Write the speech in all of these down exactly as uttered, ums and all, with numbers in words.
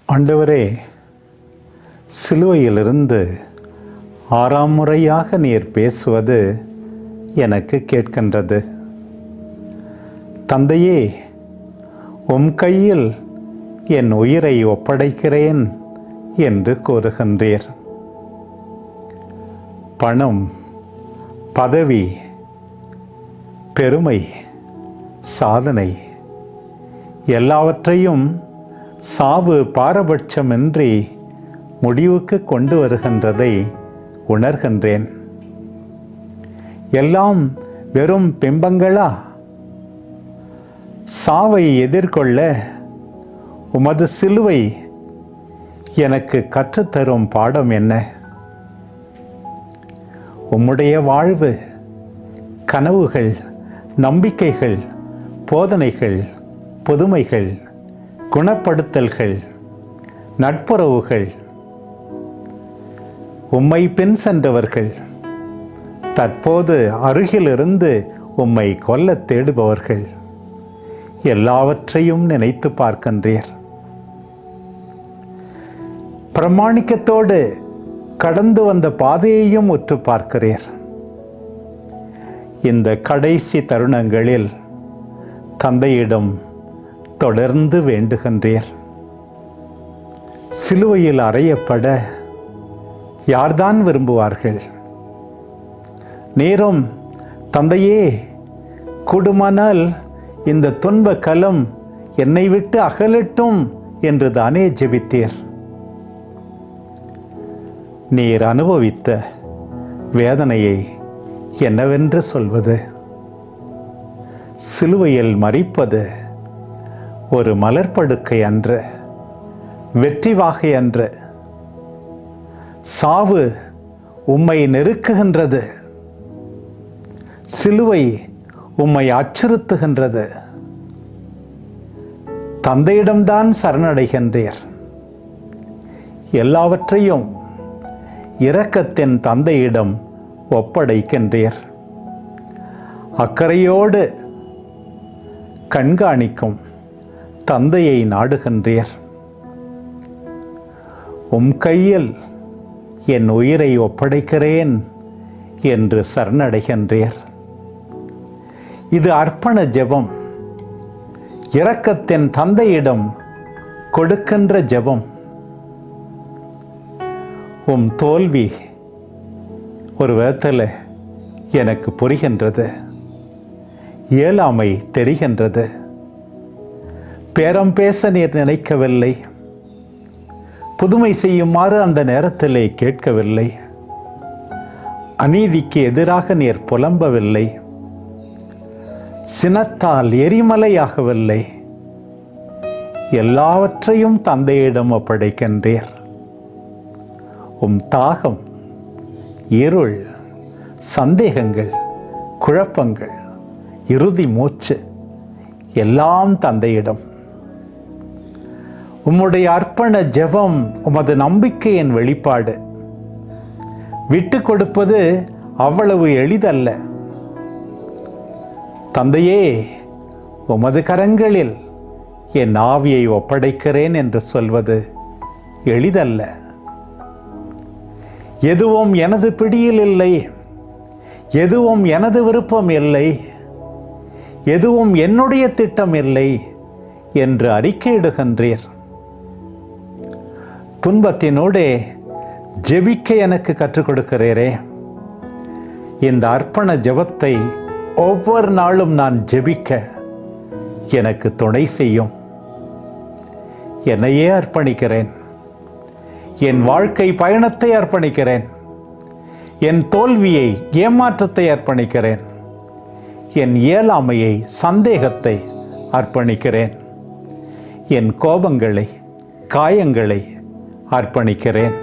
ஆண்டவரே, சிலுவையிலிருந்து ஆறாம் முறையாக நீர் பேசுவது எனக்கு கேட்கின்றது. தந்தையே, உம் கையில் என் உயிரை ஒப்படைக்கிறேன் என்று கூறுகின்றீர். பணம், பதவி, பெருமை, சாதனை எல்லாவற்றையும் சாவு பாரபட்சமின்றி முடிவுக்கு கொண்டு வருகின்றதை உணர்கின்றேன். எல்லாம் வெறும் பிம்பங்களா? சாவை எதிர்கொள்ள உமது சிலுவை எனக்கு கற்றுத்தரும் பாடம் என்ன? உம்முடைய வாழ்வு, கனவுகள், நம்பிக்கைகள், போதனைகள், புதுமைகள், குணப்படுத்தல்கள், நட்புறவுகள், உம்மை பின் சென்றவர்கள், தற்போது அருகிலிருந்து உம்மை கொல்ல தேடுபவர்கள் எல்லாவற்றையும் நினைத்து பார்க்கின்றீர். பிரமாணிக்கத்தோடு கடந்து வந்த பாதையையும் உற்று பார்க்கிறீர். இந்த கடைசி தருணங்களில் தந்தையிடம் தொடர்ந்து வேண்டுகின்றீர். சிலுவையில் அறையப்பட யார்தான் விரும்புவார்கள்? நேரும் தந்தையே, கூடுமானால் இந்த துன்ப கலம் என்னை விட்டு அகலட்டும் என்று தானே ஜெபித்தீர். நீர் அனுபவித்த வேதனையை என்னவென்று சொல்வது? சிலுவையில் மரிப்பது ஒரு மலர்படுக்கை அன்று, வெற்றி வாகை அன்று. சாவு உம்மை நெருக்குகின்றது. சிலுவை உம்மை அச்சுறுத்துகின்றது. தந்தையிடம்தான் சரணடைகின்றீர். எல்லாவற்றையும் இரக்கத்தின் தந்தையிடம் ஒப்படைக்கின்றீர். அக்கறையோடு கண்காணிக்கும் தந்தையை நாடுகின்றீர். உம் கையில் என் உயிரை ஒப்படைக்கிறேன் என்று சரணடைகின்றீர். இது அர்ப்பண ஜெபம், இரக்கத்தின் தந்தையிடம் கொடுக்கின்ற ஜெபம். உம் தோல்வி ஒரு விதத்தில் எனக்கு புரிகின்றது. இயலாமை தெரிகின்றது. பேரம் பேச நீர் நினைக்கவில்லை. புதுமை செய்யுமாறு அந்த நேரத்திலே கேட்கவில்லை. அநீதிக்கு எதிராக நீர் புலம்பவில்லை. சினத்தால் எரிமலையாகவில்லை. எல்லாவற்றையும் தந்தையிடம் ஒப்படைக்கின்றீர். உம் தாகம், இருள், சந்தேகங்கள், குழப்பங்கள், இறுதி மூச்சு எல்லாம் தந்தையிடம். உம்முடைய அர்ப்பண ஜெபம் உமது நம்பிக்கையின் வெளிப்பாடு. விட்டு கொடுப்பது அவ்வளவு எளிதல்ல. தந்தையே, உமது கரங்களில் என் ஆவியை ஒப்படைக்கிறேன் என்று சொல்வது எளிதல்ல. எதுவும் எனது பிடியில் இல்லை, எதுவும் எனது விருப்பம் இல்லை, எதுவும் என்னுடைய திட்டம் இல்லை என்று அறிக்கையிடுகின்றீர். துன்பத்தினோடே ஜெபிக்க எனக்கு கற்றுக் கொடுக்கிறீரே. இந்த அர்ப்பண ஜெபத்தை ஒவ்வொரு நாளும் நான் ஜெபிக்க எனக்கு துணை செய்யும். என்னையே அர்ப்பணிக்கிறேன். என் வாழ்க்கை பயணத்தை அர்ப்பணிக்கிறேன். என் தோல்வியை, ஏமாற்றத்தை அர்ப்பணிக்கிறேன். என் இயலாமையை, சந்தேகத்தை அர்ப்பணிக்கிறேன். என் கோபங்களை, காயங்களை அர்ப்பணிக்கிறேன்.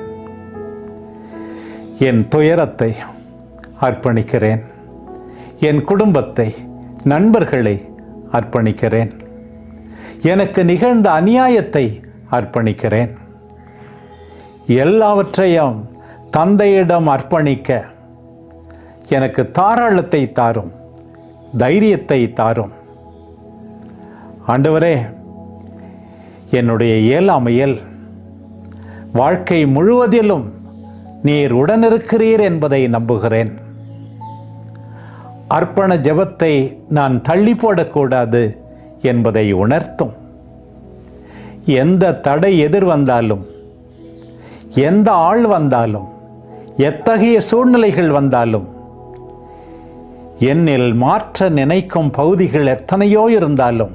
என் துயரத்தை அர்ப்பணிக்கிறேன். என் குடும்பத்தை, நண்பர்களை அர்ப்பணிக்கிறேன். எனக்கு நிகழ்ந்த அநியாயத்தை அர்ப்பணிக்கிறேன். எல்லாவற்றையும் தந்தையிடம் அர்ப்பணிக்க எனக்கு தாராளத்தை தாரும், தைரியத்தை தாரும். ஆண்டவரே, என்னுடைய இயலாமையில் வாழ்க்கை முழுவதிலும் நீர் உடனிருக்கிறீர் என்பதை நம்புகிறேன். அர்ப்பண ஜெபத்தை நான் தள்ளி போடக்கூடாது என்பதை உணர்த்தும். எந்த தடை எதிர் வந்தாலும், எந்த ஆள் வந்தாலும், எத்தகைய சூழ்நிலைகள் வந்தாலும், என்னில் மாற்ற நினைக்கும் பகுதிகள் எத்தனையோ இருந்தாலும்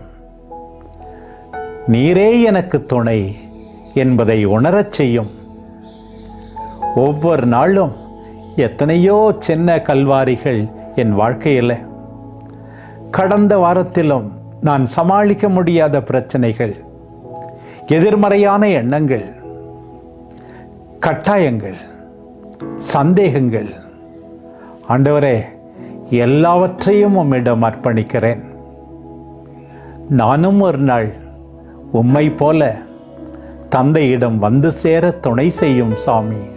நீரே எனக்கு துணை என்பதை உணரச் செய்யும். ஒவ்வொரு நாளும் எத்தனையோ சின்ன கல்வாரிகள் என் வாழ்க்கையில். கடந்த வாரத்திலும் நான் சமாளிக்க முடியாத பிரச்சனைகள், எதிர்மறையான எண்ணங்கள், கட்டாயங்கள், சந்தேகங்கள். ஆண்டவரே, எல்லாவற்றையும் உம்மிடம் அர்ப்பணிக்கிறேன். நானும் ஒரு நாள் உம்மை போல தந்தையிடம் வந்து சேர துணை செய்யும் சாமி.